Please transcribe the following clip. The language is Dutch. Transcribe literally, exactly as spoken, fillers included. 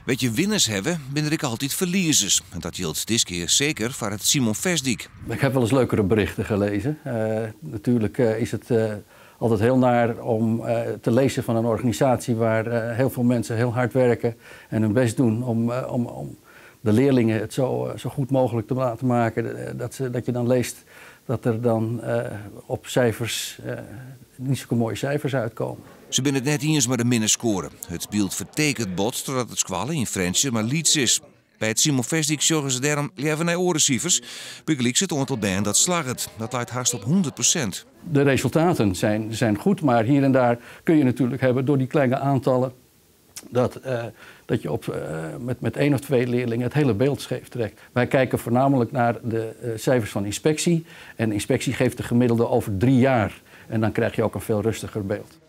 Weet je winners hebben, ben ik altijd verliezers. En dat geldt dit keer zeker voor het Simon Vestdijk. Ik heb wel eens leukere berichten gelezen. Uh, natuurlijk uh, is het uh, altijd heel naar om uh, te lezen van een organisatie waar uh, heel veel mensen heel hard werken en hun best doen om, uh, om, om de leerlingen het zo, uh, zo goed mogelijk te laten maken. Dat, ze, dat je dan leest dat er dan uh, op cijfers uh, niet zo mooie cijfers uitkomen. Ze zijn het net eens maar de minder scoren. Het beeld vertekent bot doordat het squallen in Frensje maar liets is. Bij het Simon Vestdijk zorgen ze daarom liever naar orencijfers. Begelijks het aantal band dat slag het. Dat lijkt haast op honderd procent. De resultaten zijn, zijn goed, maar hier en daar kun je natuurlijk hebben door die kleine aantallen dat, uh, dat je op, uh, met, met één of twee leerlingen het hele beeld scheef trekt. Wij kijken voornamelijk naar de uh, cijfers van inspectie. En inspectie geeft de gemiddelde over drie jaar. En dan krijg je ook een veel rustiger beeld.